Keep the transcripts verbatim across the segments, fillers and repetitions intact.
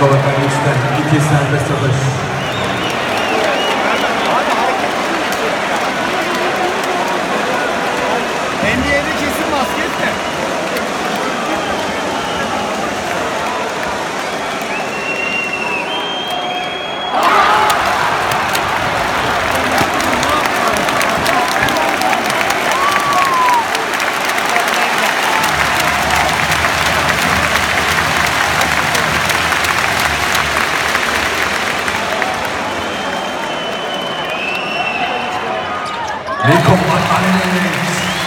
Moskova Kalesi'nden iki serbest atış. N B A'de kesin basket de. Niko Martinez.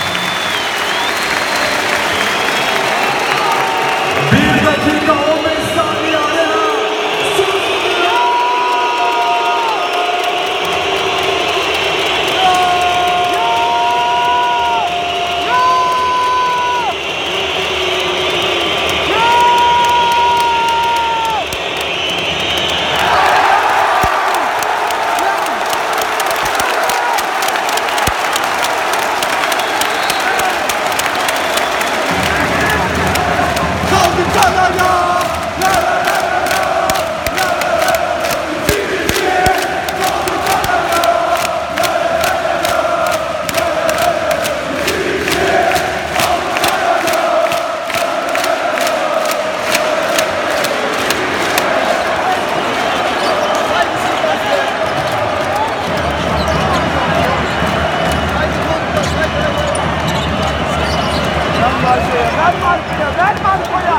Bir dakika on beş saniye arena. Ver Marco'ya, ver Marco'ya.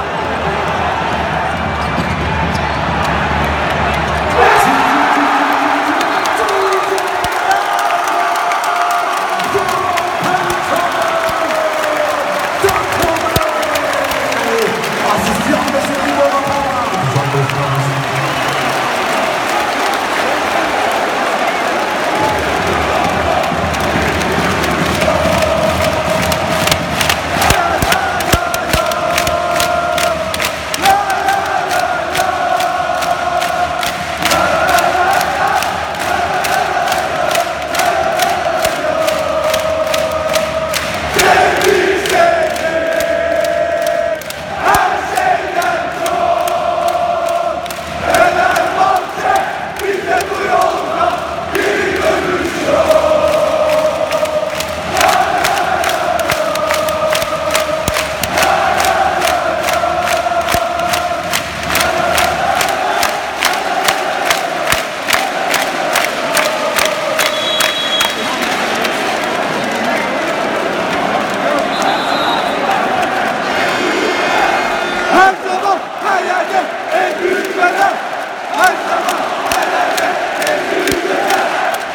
Her zaman, her yerde en büyük fener. Her zaman, her yerde en büyük fener.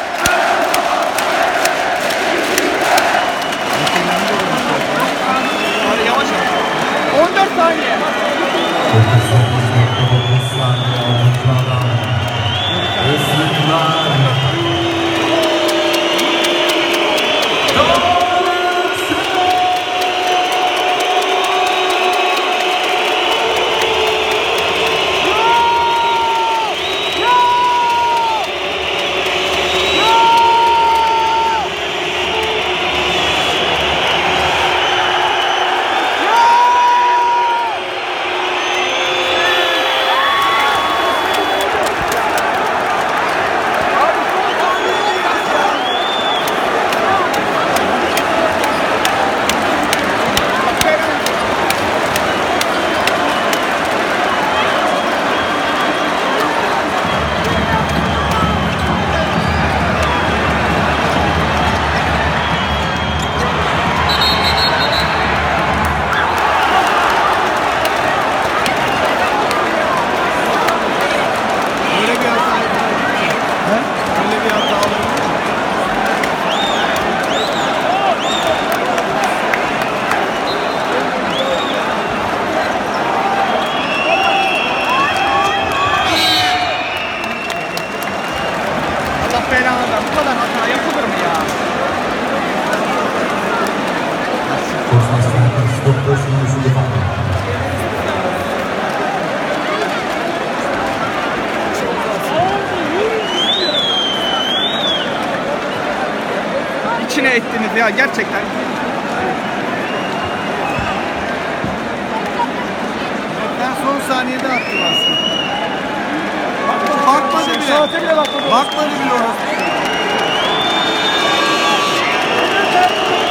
Hadi yavaş yavaş. on dört saniye. dokuz saniye aldıklardan. Islıklar. Bu kadar hata yapılır mı ya? İçine ettiniz ya gerçekten. Ben son saniyede attım aslında. Bakmadı bile. Saate bile bakmadı. Bakmadı bile orası.